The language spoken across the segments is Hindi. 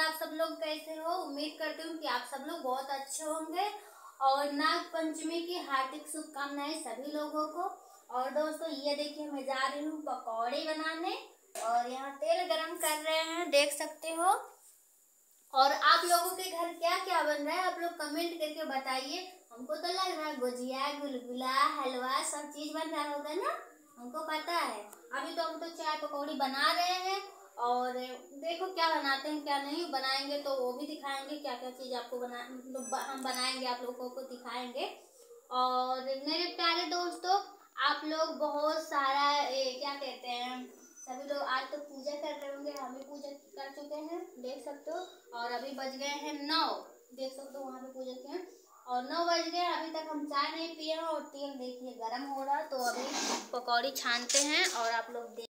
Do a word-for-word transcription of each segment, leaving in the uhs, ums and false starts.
आप सब लोग कैसे हो। उम्मीद करती हूँ कि आप सब लोग बहुत अच्छे होंगे और नाग पंचमी की हार्दिक शुभकामनाएं सभी लोगों को। और दोस्तों ये देखिए मैं जा रही हूँ पकौड़े बनाने और यहाँ तेल गरम कर रहे हैं, देख सकते हो। और आप लोगों के घर क्या क्या बन रहा है आप लोग कमेंट करके बताइए। हमको तो लग रहा है गुजिया, गुलगुला, हलवा सब चीज बन रहा होगा ना, हमको पता है। अभी तो हम तो चाय पकौड़ी बना रहे हैं और देखो क्या बनाते हैं क्या नहीं बनाएंगे तो वो भी दिखाएंगे, क्या क्या चीज आपको बना मतलब हम बनाएंगे आप लोगों को दिखाएंगे। और मेरे प्यारे दोस्तों आप लोग बहुत सारा ए, क्या कहते हैं सभी लोग आज तो पूजा कर रहे होंगे, हम भी पूजा कर चुके हैं देख सकते हो। और अभी बज गए हैं नौ, देख सकते हो वहाँ पे पूजा किए हैं और नौ बज गए अभी तक हम चाय नहीं पिए हैं। और तेल देखिए गरम हो रहा है तो अभी पकौड़ी छानते हैं और आप लोग देख।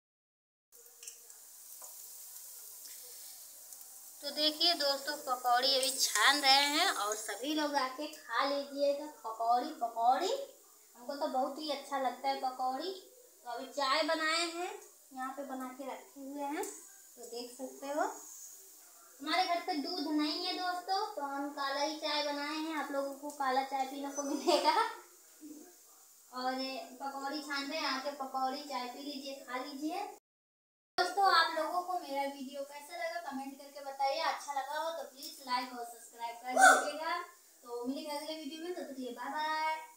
तो देखिए दोस्तों पकौड़ी अभी छान रहे हैं और सभी लोग आके खा लीजिएगा पकौड़ी। पकौड़ी हमको तो बहुत ही अच्छा लगता है पकौड़ी। तो अभी चाय बनाए हैं यहाँ पे बना के रखे हुए हैं तो देख सकते हो। हमारे घर पे दूध नहीं है दोस्तों तो हम काला ही चाय बनाए हैं, आप लोगों को काला चाय पीने को मिलेगा। और पकौड़ी छान रहे हैं, आके पकौड़ी चाय पी लीजिए, खा लीजिए। दोस्तों आप लोगों को मेरा वीडियो कैसा लगा कमेंट करके बताइए। अच्छा लगा हो तो प्लीज लाइक और सब्सक्राइब कर दीजिएगा। तो मिलेंगे अगले वीडियो में, तो बाय बाय।